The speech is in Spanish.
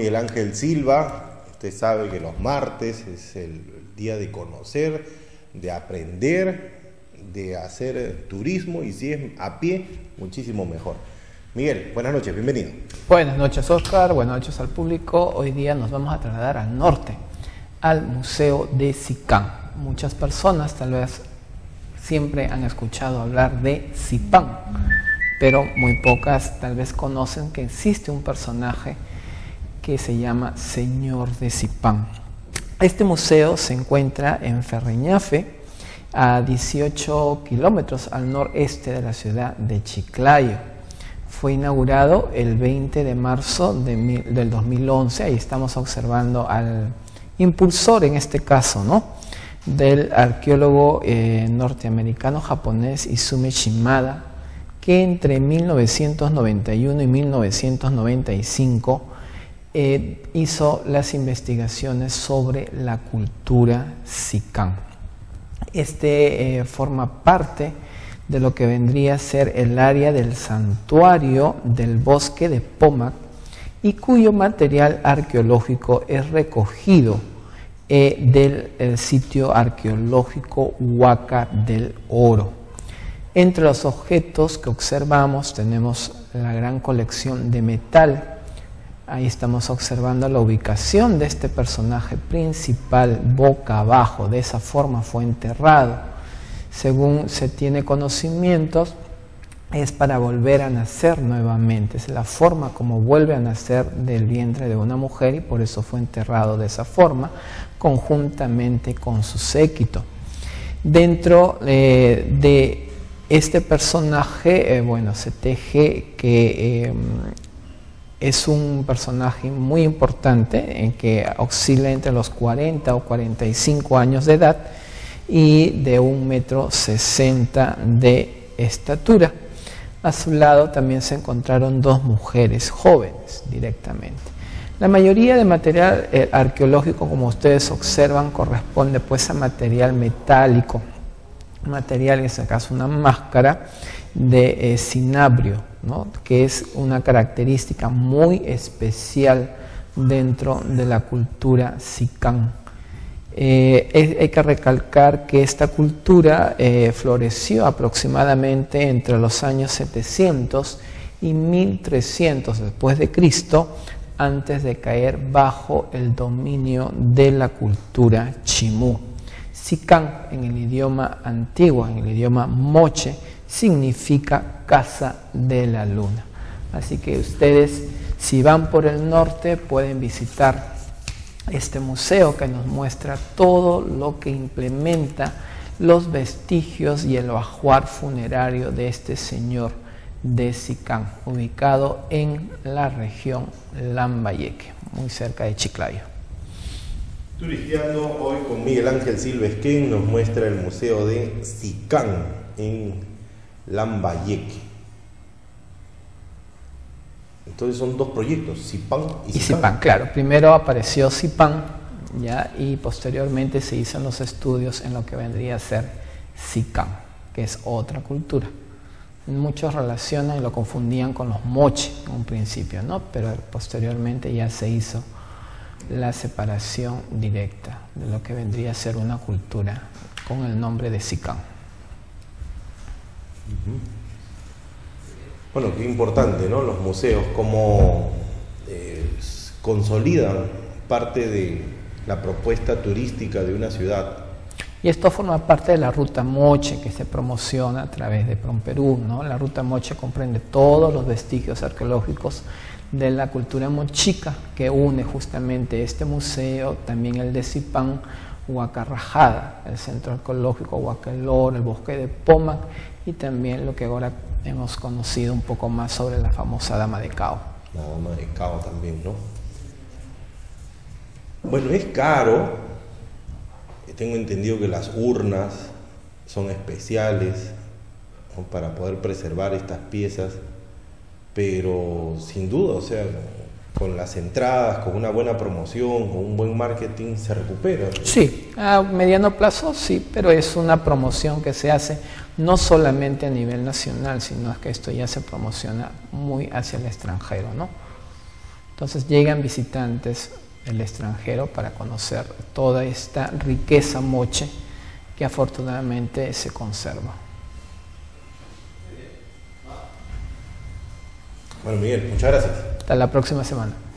Miguel Ángel Silva. Usted sabe que los martes es el día de conocer, de aprender, de hacer turismo, y si es a pie, muchísimo mejor. Miguel, buenas noches, bienvenido. Buenas noches, Oscar, buenas noches al público. Hoy día nos vamos a trasladar al norte, al Museo de Sicán. Muchas personas tal vez siempre han escuchado hablar de Sipán, pero muy pocas tal vez conocen que existe un personaje que se llama Señor de Sipán. Este museo se encuentra en Ferreñafe, a 18 kilómetros al noreste de la ciudad de Chiclayo. Fue inaugurado el 20 de marzo del 2011. Ahí estamos observando al impulsor, en este caso, ¿no?, del arqueólogo norteamericano-japonés Izume Shimada, que entre 1991 y 1995 hizo las investigaciones sobre la cultura Sicán. Forma parte de lo que vendría a ser el área del santuario del bosque de Pomac, y cuyo material arqueológico es recogido del sitio arqueológico Huaca del Oro. Entre los objetos que observamos tenemos la gran colección de metal. Ahí estamos observando la ubicación de este personaje principal boca abajo. De esa forma fue enterrado. Según se tiene conocimientos, es para volver a nacer nuevamente. Es la forma como vuelve a nacer del vientre de una mujer, y por eso fue enterrado de esa forma, conjuntamente con su séquito. Dentro de este personaje, se teje que es un personaje muy importante, en que oscila entre los 40 o 45 años de edad y de 1,60 m de estatura. A su lado también se encontraron dos mujeres jóvenes directamente. La mayoría de material arqueológico, como ustedes observan, corresponde pues a material metálico, material, en este caso una máscara de cinabrio, ¿no?, que es una característica muy especial dentro de la cultura Sicán. Hay que recalcar que esta cultura floreció aproximadamente entre los años 700 y 1300 después de Cristo, antes de caer bajo el dominio de la cultura Chimú. Sicán, en el idioma antiguo, en el idioma moche, significa casa de la luna. Así que ustedes, si van por el norte, pueden visitar este museo, que nos muestra todo lo que implementa los vestigios y el ajuar funerario de este señor de Sicán, ubicado en la región Lambayeque, muy cerca de Chiclayo. Turisteando hoy con Miguel Ángel Silva Esquén, nos muestra el museo de Sicán en Lambayeque. Entonces son dos proyectos, Sipán y Sipán. Claro, primero apareció Sipán, ¿ya?, y posteriormente se hicieron los estudios en lo que vendría a ser Sicán, que es otra cultura. Muchos relacionan y lo confundían con los moche en un principio, ¿no?, pero posteriormente ya se hizo la separación directa de lo que vendría a ser una cultura con el nombre de Sicán. Bueno, qué importante, ¿no?, los museos, cómo consolidan parte de la propuesta turística de una ciudad. Y esto forma parte de la Ruta Moche, que se promociona a través de PROMPERÚ, ¿no? La Ruta Moche comprende todos los vestigios arqueológicos de la cultura mochica, que une justamente este museo, también el de Sipán, Huaca Rajada, el centro arqueológico Huaca del Oro, el bosque de Pomac, y también lo que ahora hemos conocido un poco más sobre la famosa Dama de Cao. La Dama de Cao también, ¿no? Bueno, es caro. Tengo entendido que las urnas son especiales, ¿no?, para poder preservar estas piezas, pero sin duda, o sea, con las entradas, con una buena promoción, con un buen marketing, se recupera. Sí, a mediano plazo sí, pero es una promoción que se hace no solamente a nivel nacional, sino que esto ya se promociona muy hacia el extranjero, ¿no? Entonces llegan visitantes del extranjero para conocer toda esta riqueza moche que afortunadamente se conserva. Bueno, Miguel, muchas gracias. Hasta la próxima semana.